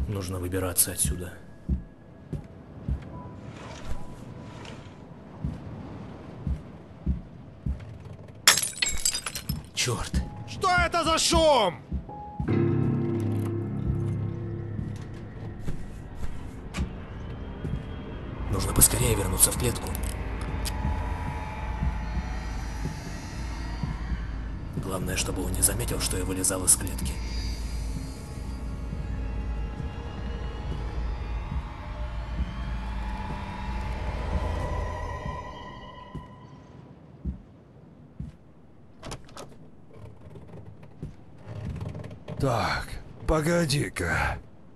Нужно выбираться отсюда. Черт! Что это за шум? Нужно поскорее вернуться в клетку. Главное, чтобы он не заметил, что я вылезал из клетки. Так, погоди-ка.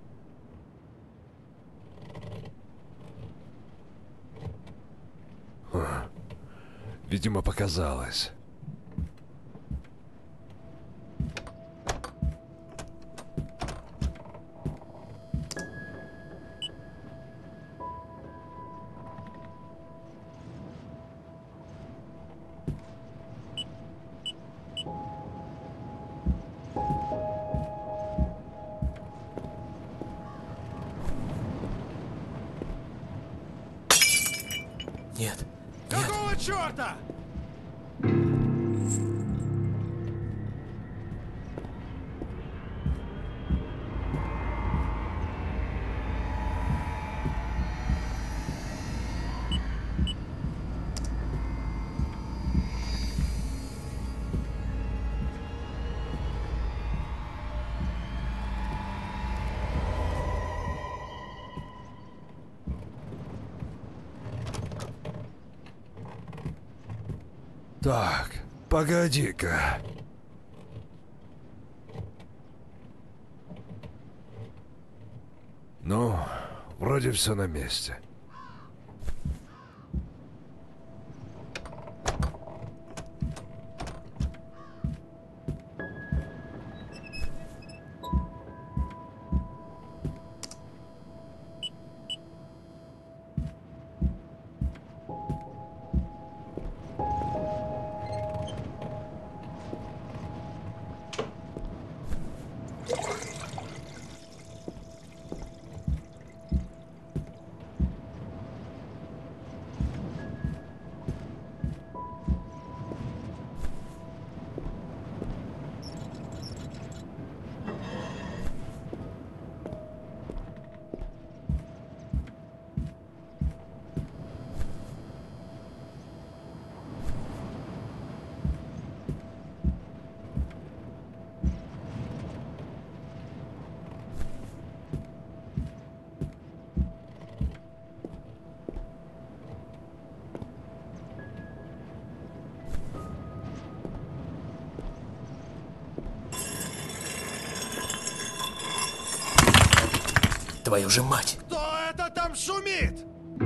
Видимо, показалось. Нет. Нет. Какого черта? Так, погоди-ка. Ну, вроде все на месте. Твою же мать! Кто это там шумит?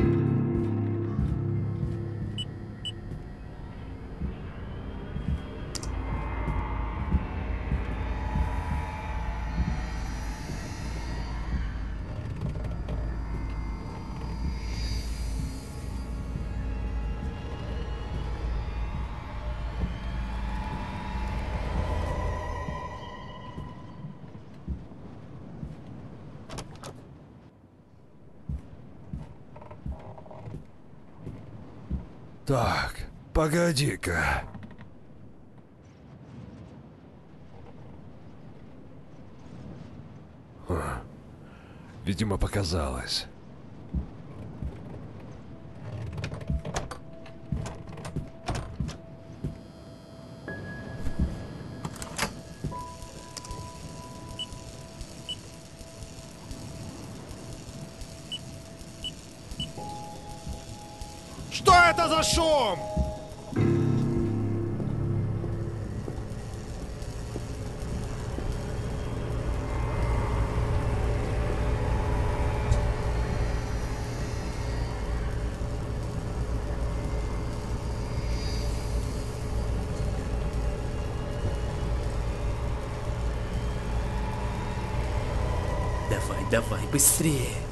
Так, погоди-ка. Видимо, показалось. Что это за шум? Давай, давай, быстрее!